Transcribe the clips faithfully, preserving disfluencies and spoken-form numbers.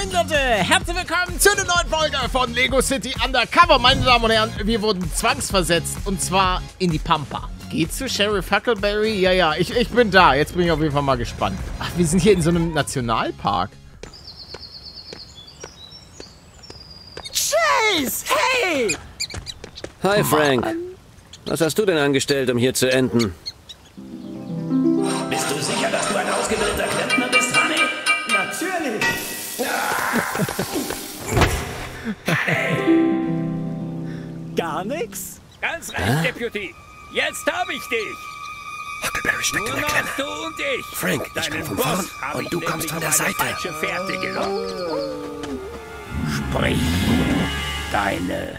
Moin Leute, herzlich willkommen zu einer neuen Folge von Lego City Undercover. Meine Damen und Herren, wir wurden zwangsversetzt und zwar in die Pampa. Geht's zu Sheriff Huckleberry? Ja, ja, ich, ich bin da. Jetzt bin ich auf jeden Fall mal gespannt. Ach, wir sind hier in so einem Nationalpark. Chase, hey! Hi Frank. Was hast du denn angestellt, um hier zu enden? Bist du sicher, dass du ein ausgebildeter Klempner bist, Honey? Natürlich! Gar nix? Ganz recht, Deputy. Jetzt habe ich dich. Huckleberry steckt Nur noch du und ich. Frank, ich Deinen komm von Boss vorn habe und ich du kommst nämlich von der auf eine Seite. falsche Fährte gelockt. Sprich. Deine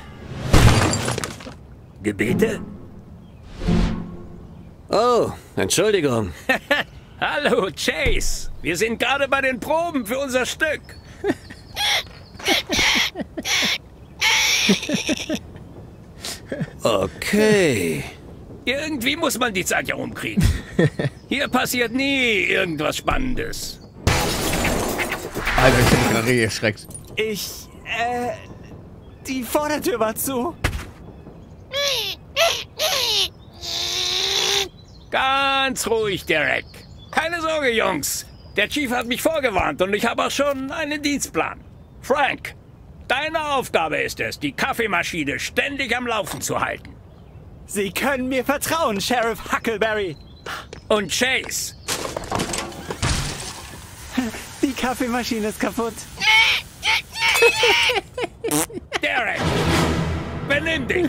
Gebete? Oh, Entschuldigung. Hallo, Chase. Wir sind gerade bei den Proben für unser Stück. Okay. Irgendwie muss man die Zeit ja rumkriegen. Hier passiert nie irgendwas Spannendes. Alter, ich bin gerade erschreckt. Ich, äh, die Vordertür war zu. Ganz ruhig, Derek. Keine Sorge, Jungs. Der Chief hat mich vorgewarnt und ich habe auch schon einen Dienstplan. Frank, deine Aufgabe ist es, die Kaffeemaschine ständig am Laufen zu halten. Sie können mir vertrauen, Sheriff Huckleberry. Und Chase, Die Kaffeemaschine ist kaputt. Derek, benimm dich.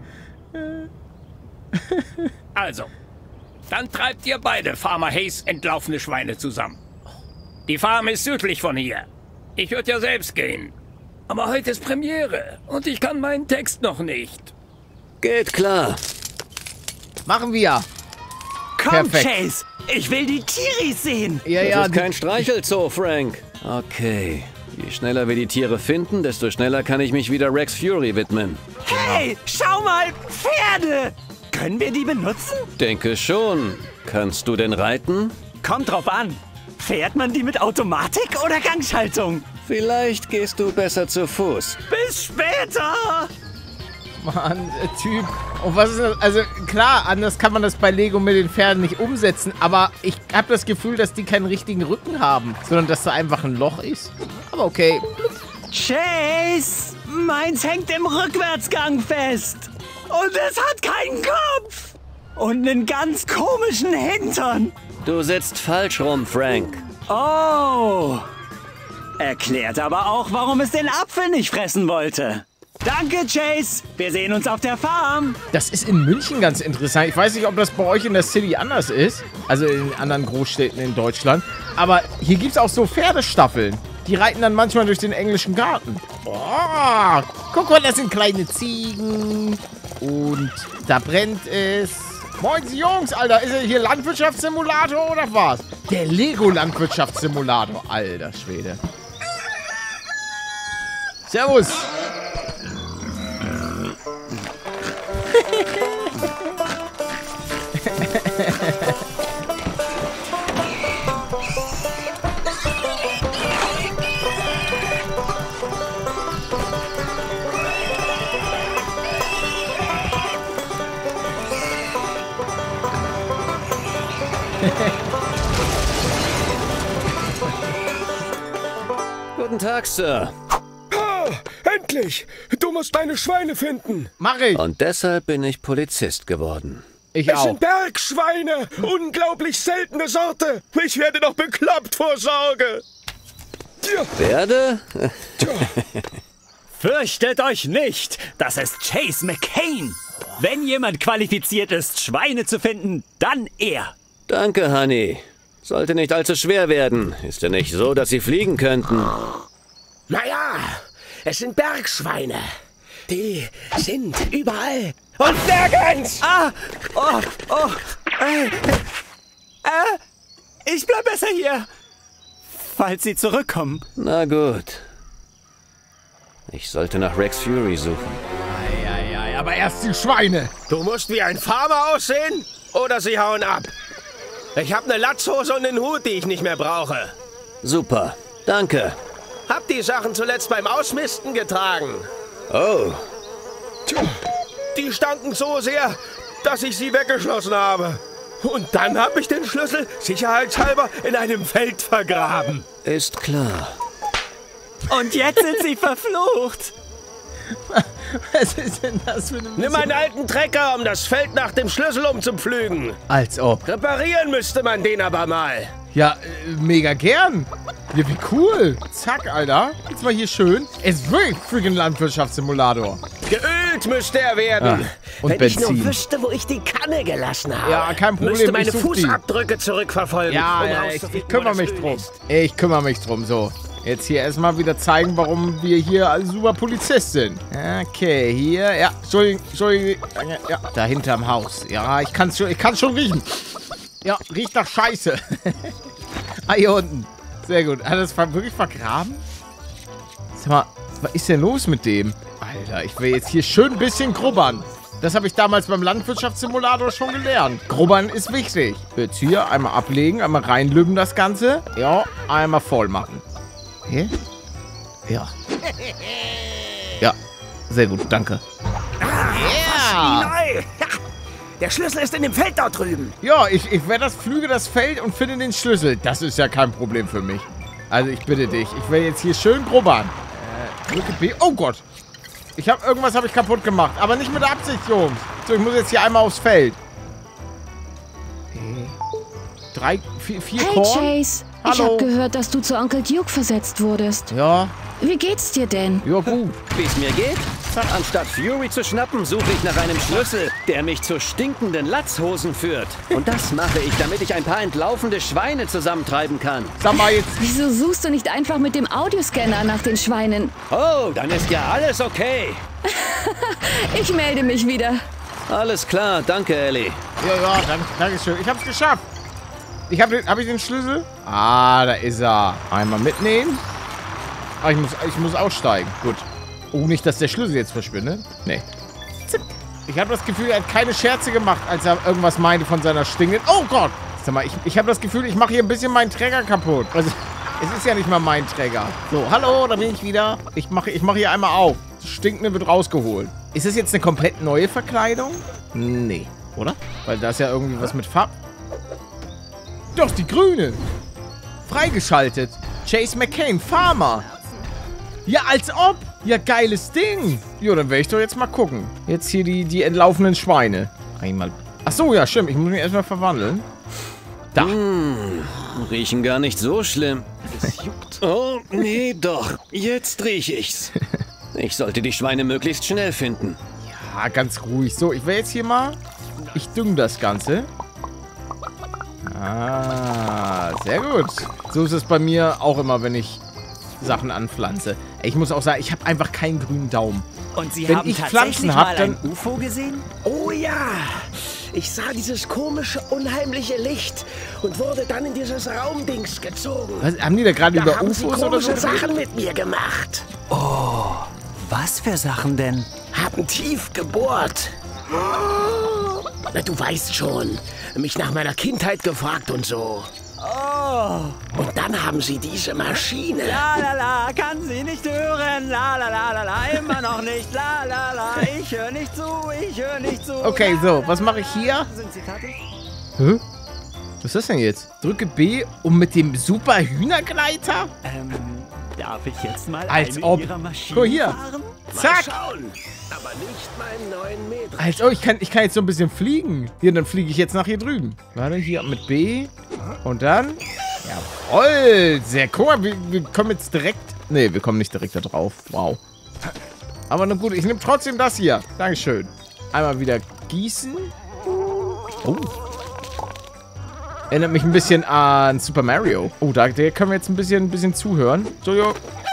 Also, dann treibt ihr beide Farmer Hayes entlaufene Schweine zusammen. Die Farm ist südlich von hier. Ich würde ja selbst gehen. Aber heute ist Premiere und ich kann meinen Text noch nicht. Geht klar. Machen wir. Komm, Perfekt. Chase, ich will die Tiris sehen. Ja, Das ja, ist kein Streichelzoo, Frank. Okay. Je schneller wir die Tiere finden, desto schneller kann ich mich wieder Rex Fury widmen. Hey, schau mal, Pferde. Können wir die benutzen? Denke schon. Kannst du denn reiten? Kommt drauf an. Fährt man die mit Automatik oder Gangschaltung? Vielleicht gehst du besser zu Fuß. Bis später. Mann, äh, Typ. Und was ist das? Also klar, anders kann man das bei Lego mit den Pferden nicht umsetzen, aber ich habe das Gefühl, dass die keinen richtigen Rücken haben, sondern dass da einfach ein Loch ist. Aber okay. Chase, meins hängt im Rückwärtsgang fest. Und es hat keinen Kopf. Und einen ganz komischen Hintern. Du sitzt falsch rum, Frank. Oh. Erklärt aber auch, warum es den Apfel nicht fressen wollte. Danke, Chase. Wir sehen uns auf der Farm. Das ist in München ganz interessant. Ich weiß nicht, ob das bei euch in der City anders ist. Also in anderen Großstädten in Deutschland. Aber hier gibt es auch so Pferdestaffeln. Die reiten dann manchmal durch den englischen Garten. Oh, guck mal, das sind kleine Ziegen. Und da brennt es. Moin, Jungs, Alter. Ist er hier Landwirtschaftssimulator oder was? Der Lego-Landwirtschaftssimulator. Alter Schwede. Servus. Guten Tag, Sir. Ah, endlich! Du musst meine Schweine finden. Mach ich. Und deshalb bin ich Polizist geworden. Ich Es auch. sind Bergschweine. Unglaublich seltene Sorte. Ich werde noch bekloppt vor Sorge. Tja, Werde? Fürchtet euch nicht. Das ist Chase McCain. Wenn jemand qualifiziert ist, Schweine zu finden, dann er. Danke, Honey. Sollte nicht allzu schwer werden. Ist ja nicht so, dass sie fliegen könnten. naja, es sind Bergschweine. Die sind überall und nirgends. Ah, oh, oh, äh, äh, ich bleib besser hier. Falls sie zurückkommen. Na gut. Ich sollte nach Rex Fury suchen. Eieiei, aber erst die Schweine. Du musst wie ein Farmer aussehen oder sie hauen ab. Ich habe eine Latzhose und einen Hut, die ich nicht mehr brauche. Super. Danke. Hab die Sachen zuletzt beim Ausmisten getragen. Oh, Die stanken so sehr, dass ich sie weggeschlossen habe. Und dann habe ich den Schlüssel sicherheitshalber in einem Feld vergraben. ist klar. Und jetzt sind sie verflucht. Was ist denn das für eine Nimm einen alten Trecker, um das Feld nach dem Schlüssel umzupflügen. Als ob. Reparieren müsste man den aber mal. Ja, äh, mega gern. Ja, wie cool. Zack, Alter. Jetzt mal hier schön. Es ist wirklich freaking Landwirtschaftssimulator. Geölt müsste er werden. Ja, und Wenn ich Benzin. nur wüsste, wo ich die Kanne gelassen habe. Ja, kein Problem, Müsste meine ich such die. Fußabdrücke zurückverfolgen. Ja, um ja, ich, rauszufinden, ich kümmere wo mich das drum. Öl ist. Ich kümmere mich drum. So, jetzt hier erstmal wieder zeigen, warum wir hier als super Polizist sind. Okay, hier, ja, Entschuldigung, Entschuldigung, ja, da hinterm Haus. Ja, ich kann es schon, ich kann's schon riechen. Ja, riecht nach Scheiße. Ah, hier unten. Sehr gut. Hat er das wirklich vergraben? Sag mal, was ist denn los mit dem? Alter, ich will jetzt hier schön ein bisschen grubbern. Das habe ich damals beim Landwirtschaftssimulator schon gelernt. Grubbern ist wichtig. Jetzt hier einmal ablegen, einmal reinlüben das Ganze. Ja, einmal voll machen. Hä? Ja. Ja, sehr gut, danke. Ja. Neu. Der Schlüssel ist in dem Feld dort drüben. Ja, ich, ich werde das flüge das Feld und finde den Schlüssel. Das ist ja kein Problem für mich. Also ich bitte dich, ich will jetzt hier schön grubbern. Äh, drücke B. Oh Gott. Ich habe irgendwas habe ich kaputt gemacht, aber nicht mit Absicht, Jungs. So, ich muss jetzt hier einmal aufs Feld. Drei, vier, vier Hey Korn. Chase, ich Hallo. hab gehört, dass du zu Onkel Duke versetzt wurdest. Ja, Wie geht's dir denn? ja gut. Wie es mir geht? Anstatt Fury zu schnappen, suche ich nach einem Schlüssel, der mich zu stinkenden Latzhosen führt. Und das mache ich, damit ich ein paar entlaufende Schweine zusammentreiben kann. Sag mal jetzt. Wieso suchst du nicht einfach mit dem Audioscanner nach den Schweinen? Oh, dann ist ja alles okay. Ich melde mich wieder. Alles klar, danke, Ellie. Ja, ja, danke, danke schön. Ich hab's geschafft. Ich hab, den, hab ich den Schlüssel? Ah, da ist er. Einmal mitnehmen. Ah, ich muss, ich muss aussteigen. Gut. Oh, nicht, dass der Schlüssel jetzt verschwindet. Nee. Zick. Ich habe das Gefühl, er hat keine Scherze gemacht, als er irgendwas meinte von seiner Stinkenden. Oh Gott! Sag mal, ich, ich habe das Gefühl, ich mache hier ein bisschen meinen Träger kaputt. Also, es ist ja nicht mal mein Träger. So, hallo, da bin ich wieder. Ich mache ich mach hier einmal auf. Das Stinkende wird rausgeholt. Ist das jetzt eine komplett neue Verkleidung? Nee, oder? Weil da ist ja irgendwie was mit Farb. Doch, die grüne. Freigeschaltet. Chase McCain, Farmer. Ja, als ob. Ja, geiles Ding. Jo, dann werde ich doch jetzt mal gucken. Jetzt hier die, die entlaufenden Schweine. Einmal. Ach so, ja, stimmt. Ich muss mich erstmal verwandeln. Da. Hm, riechen gar nicht so schlimm. Es juckt. Oh, nee, doch. Jetzt riech ich's. Ich sollte die Schweine möglichst schnell finden. Ja, ganz ruhig. So, ich werde jetzt hier mal... Ich dünge das Ganze. Ah, sehr gut. So ist es bei mir auch immer, wenn ich Sachen anpflanze. Ich muss auch sagen, ich habe einfach keinen grünen Daumen. Und Sie Wenn haben ich tatsächlich Pflanzen hab, mal dann- ein U F O gesehen? Oh ja, ich sah dieses komische, unheimliche Licht und wurde dann in dieses Raumdings gezogen. Was, haben die da gerade Da über haben U sie F Os oder so komische geredet? Sachen mit mir gemacht. Was für Sachen denn? Haben tief gebohrt. Na, du weißt schon, mich nach meiner Kindheit gefragt und so. Oh, Und dann haben sie diese Maschine. la la la, kann sie nicht hören. La la la la la, immer noch nicht. La la la, ich höre nicht zu, ich höre nicht zu. Okay, La, so, la, was la, mache ich hier? la. Sind Sie fertig? Hä? Was ist das denn jetzt? Drücke B, um mit dem super Hühnergleiter? Ähm, darf ich jetzt mal Als eine ob. Ihrer Maschinen Guck hier. fahren? Mal Zack! schauen. Aber nicht meinen neuen Mähdrescher. Als ob, ich kann, ich kann jetzt so ein bisschen fliegen. Hier, dann fliege ich jetzt nach hier drüben. Warte, hier mit B. Und dann... Jawoll! Sehr cool. Wir, wir kommen jetzt direkt... Nee, wir kommen nicht direkt da drauf. Wow. Aber na gut, ich nehme trotzdem das hier. Dankeschön. Einmal wieder gießen. Oh. Erinnert mich ein bisschen an Super Mario. Oh, da der können wir jetzt ein bisschen, ein bisschen zuhören. So, jo.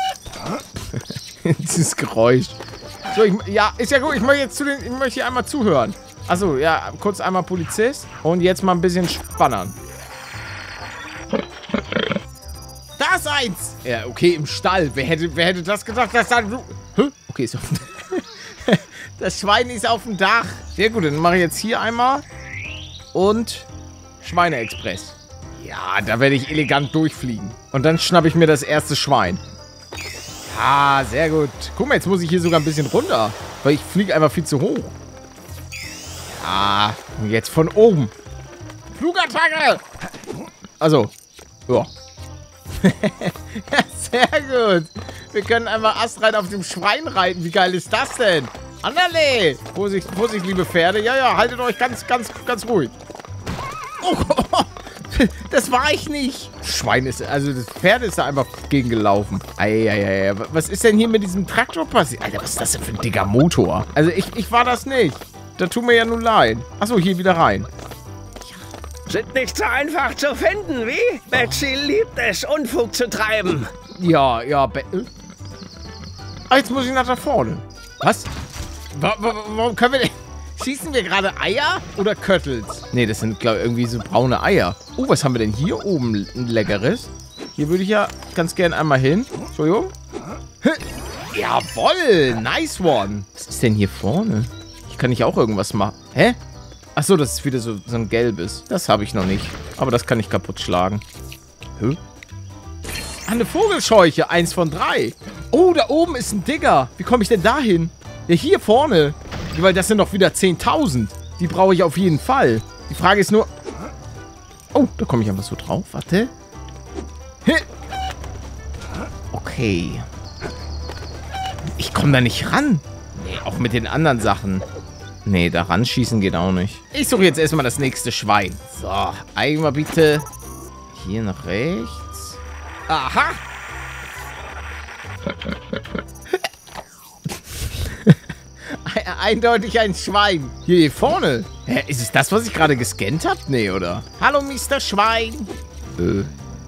Dieses Geräusch. So, ich, ja, ist ja gut. Ich möchte jetzt zu den, ich möchte hier einmal zuhören. Achso, ja, kurz einmal Polizist. Und jetzt mal ein bisschen spannern. Da ist eins! Ja, okay, im Stall. Wer hätte, wer hätte das gedacht, dass da... Hä? Okay, ist auf dem Das Schwein ist auf dem Dach. Sehr gut, dann mache ich jetzt hier einmal. Und Schweineexpress. Ja, da werde ich elegant durchfliegen. Und dann schnappe ich mir das erste Schwein. Ah, sehr gut. Guck mal, jetzt muss ich hier sogar ein bisschen runter. Weil ich fliege einfach viel zu hoch. Ah, und jetzt von oben. Flugattacke! Also, ja. Sehr gut. Wir können einfach astrein auf dem Schwein reiten. Wie geil ist das denn? Anderle! Vorsicht, Vorsicht, liebe Pferde. Ja, ja, haltet euch ganz, ganz, ganz ruhig. Oh, das war ich nicht. Schwein ist, also das Pferd ist da einfach gegen gelaufen. Eieiei, was ist denn hier mit diesem Traktor passiert? Alter, was ist das denn für ein dicker Motor? Also ich, ich war das nicht. Da tut mir ja nun leid. Achso, hier wieder rein. Sind nicht so einfach zu finden, wie? Betsy liebt es, Unfug zu treiben. Ja, ja, Be äh? Ah, jetzt muss ich nach da vorne. Was? Wa wa warum können wir denn... Schießen wir gerade Eier oder Köttels? Nee, das sind, glaube ich, irgendwie so braune Eier. Oh, was haben wir denn hier oben ein leckeres? Hier würde ich ja ganz gern einmal hin. Entschuldigung. Jawoll, nice one. Was ist denn hier vorne? Hier kann ich auch irgendwas machen. Hä? Achso, das ist wieder so, so ein gelbes. Das habe ich noch nicht. Aber das kann ich kaputt schlagen. Hä? Ah, eine Vogelscheuche. Eins von drei. Oh, da oben ist ein Digger. Wie komme ich denn da hin? Ja, hier vorne. Weil das sind doch wieder zehntausend. Die brauche ich auf jeden Fall. Die Frage ist nur... Oh, da komme ich einfach so drauf. Warte. Okay. Ich komme da nicht ran. Nee, auch mit den anderen Sachen. Nee, da ranschießen geht auch nicht. Ich suche jetzt erstmal das nächste Schwein. So, einmal bitte hier nach rechts. Aha. Eindeutig ein Schwein. Hier vorne. Hä, ist es das, was ich gerade gescannt habe? Nee, oder? Hallo, Mister Schwein. Äh.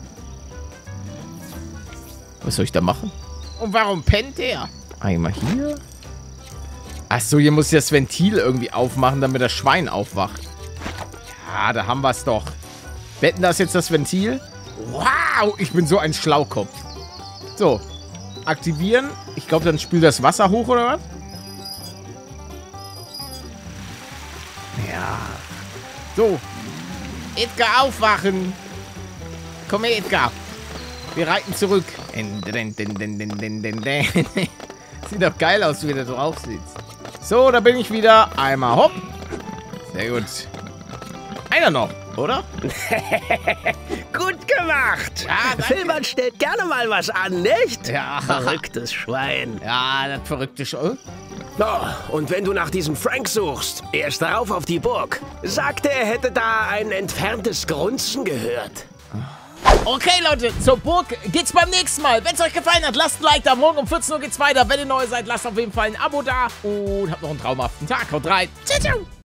Was soll ich da machen? Und warum pennt der? Einmal hier. Achso, hier muss ich das Ventil irgendwie aufmachen, damit das Schwein aufwacht. Ja, da haben wir es doch. Wetten, das jetzt das Ventil? Wow, ich bin so ein Schlaukopf. So, aktivieren. Ich glaube, dann spült das Wasser hoch, oder was? Ja. So. Edgar, aufwachen. Komm her, Edgar. Wir reiten zurück. Sieht doch geil aus, wie du da drauf sitzt. So, da bin ich wieder. Einmal hopp. Sehr gut. Einer noch, oder? Gut gemacht. Ja, Filbert stellt gerne mal was an, nicht? Ja. Verrücktes Schwein. Ja, das verrückte Schwein. Oh, und wenn du nach diesem Frank suchst, er ist darauf auf die Burg. Sagte, er hätte da ein entferntes Grunzen gehört. Okay, Leute, zur Burg geht's beim nächsten Mal. Wenn es euch gefallen hat, lasst ein Like da. Morgen um vierzehn Uhr geht's weiter. Wenn ihr neu seid, lasst auf jeden Fall ein Abo da. Und habt noch einen traumhaften Tag. Haut rein. Ciao, ciao.